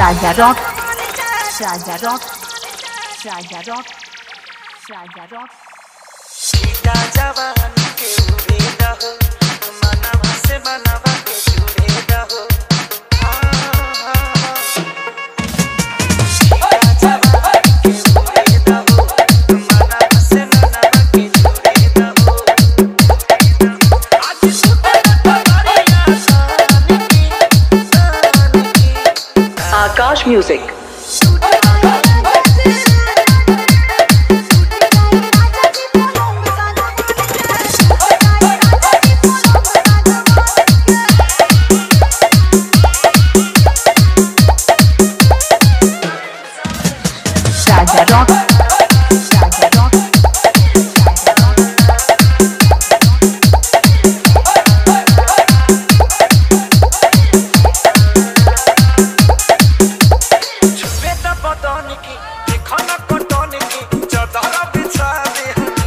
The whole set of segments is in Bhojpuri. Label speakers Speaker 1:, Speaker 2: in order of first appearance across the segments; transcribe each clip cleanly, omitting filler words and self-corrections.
Speaker 1: Raja Rock, Raja Rock, Raja Rock, Raja Rock.
Speaker 2: Sita जवान के उड़े रहो, मनवा से मनवा के जुड़े रहो। सीता जवान के उड़े रहो, मनवा से मनवा के जुड़े रहो। आज सुबह तैयारियां शान की
Speaker 3: Akash music.
Speaker 1: Raja Rock, Raja Rock, Raja Rock.
Speaker 2: छुपे त बदन की देखो न कटन की चादर बिछा दे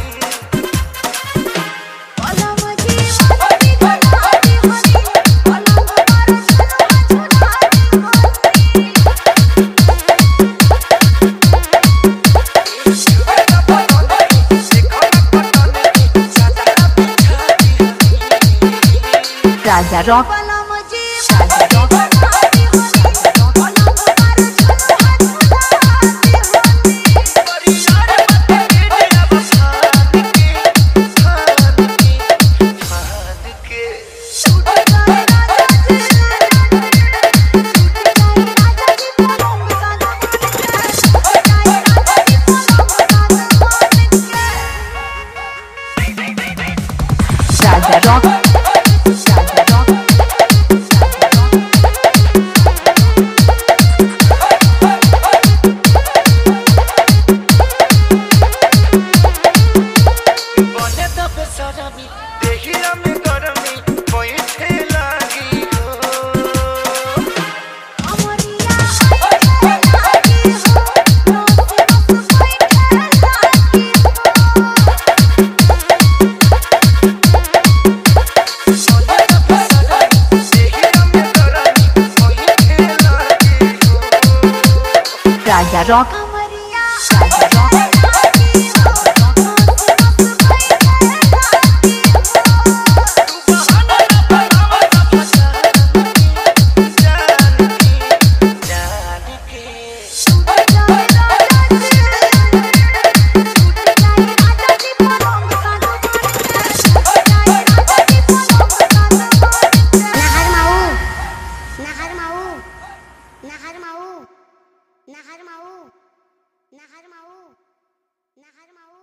Speaker 2: छुपे त बदन की देखो न कटन की चादर बिछा दे
Speaker 1: Raja Rock, Raja Rock, Raja Rock.
Speaker 2: Pariyar मत के अब फान के
Speaker 1: Raja Rock, Raja Rock, Raja Rock.
Speaker 2: बने त बेसरमी देहिया में गरमी बैठे लागी हो बने त बेसरमी देहिया में गरमी बैठे लागी हो
Speaker 1: Raja Rock, Raja Rock, Raja Rock.
Speaker 2: तू बहाना न बनावा न फसाना जान के
Speaker 4: Nahrmau